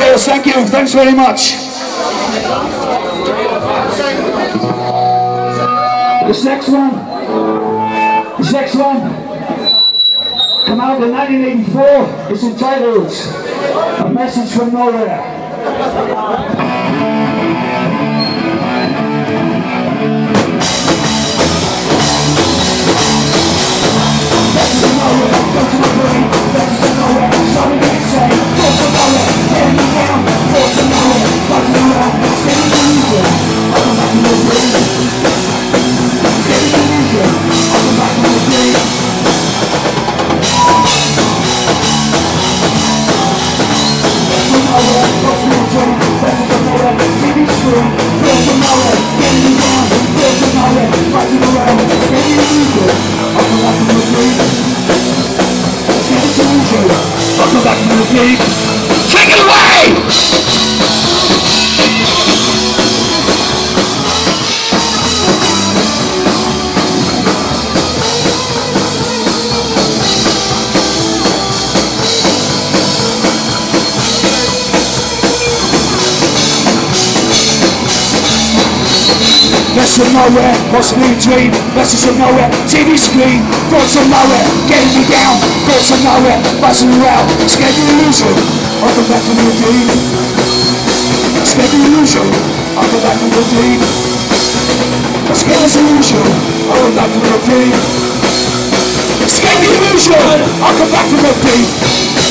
Cheers, thank you, thanks very much. This next one, come out in 1984, it's entitled A Message from Nowhere. Take it away! Message from nowhere, possibly a dream. Message from nowhere, TV screen. Thoughts from nowhere, getting me down. Thoughts from nowhere, buzzing around. Scared the illusion, I'll come back to the dream. Scared the illusion, I'll come back to the dream. Scared the illusion, I'll come back to the dream. Scared the illusion, I'll come back to the dream.